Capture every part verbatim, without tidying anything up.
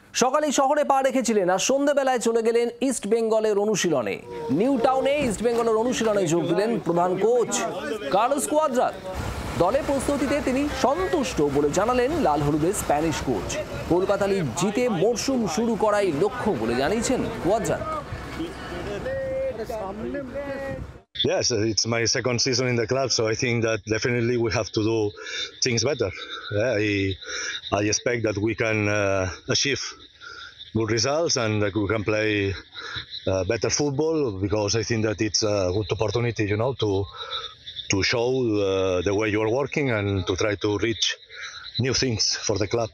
সকালেই শহরে পা রেখেছিলেন আর সন্ধ্যাবেলায় চলে গেলেন ইস্ট বেঙ্গলের অনুশীলনে। নিউ টাউনে ইস্ট বেঙ্গলের অনুশীলনে যোগ দিলেন প্রধান কোচ কার্লোস কোয়াদ্রাত। দলে প্রস্তুতিতে তিনি সন্তুষ্ট বলে জানালেন লাল হলুদের স্প্যানিশ কোচ। কলকাতা লিগ জিতে মরশুম শুরু করাই লক্ষ্য বলে জানিয়েছেন Cuadrat. Yes, it's my second season in the club, so I think that definitely we have to do things better. Yeah, I, I expect that we can uh, achieve good results and that we can play uh, better football, because I think that it's a good opportunity, you know, to to show uh, the way you are working and to try to reach new things for the club.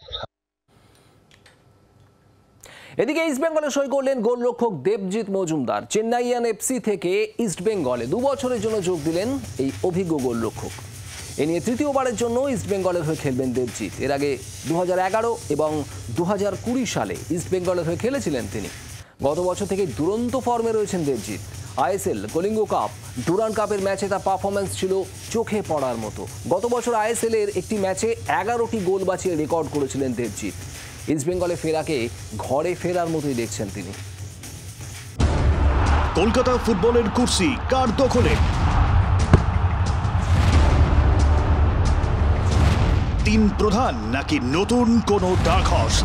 এদিকে ইস্ট বেঙ্গলে সই করলেন গোলরক্ষক Debjit Majumdar. Chennaiyin FC থেকে ইস্ট বেঙ্গলে দু বছরের জন্য যোগ দিলেন এই অভিজ্ঞ গোলরক্ষক। এ নিয়ে তৃতীয়বারের জন্য ইস্ট বেঙ্গলের হয়ে খেলবেন দেবজিৎ। এর আগে দু হাজার এগারো এবং দু হাজার কুড়ি সালে ইস্ট বেঙ্গলের হয়ে খেলেছিলেন তিনি। গত বছর থেকে দুরন্ত ফর্মে রয়েছেন Debjit. ISL, Kalinga cup, Durand কাপের ম্যাচে তার পারফরমেন্স ছিল চোখে পড়ার মতো। গত বছর আইএসএল এর একটি ম্যাচে এগারোটি গোল বাঁচিয়ে রেকর্ড করেছিলেন দেবজিৎ। ইস্ট বেঙ্গলে ফেরাকে ঘরে ফেরার মতোই দেখছেন তিনি। কলকাতা ফুটবলের কুর্সি কার দখলে? তিন প্রধান নাকি নতুন কোনো ডার্ক হর্স?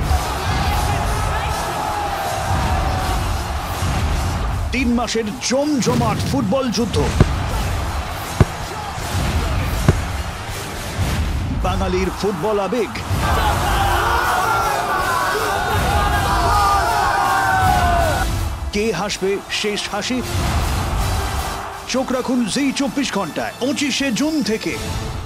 তিন মাসের জমজমাট ফুটবল যুদ্ধ। বাঙালির ফুটবল আবেগ। কে হাসবে শেষ হাসি? চোখ রাখুন জি চব্বিশ ঘন্টায় পঁচিশে জুন থেকে।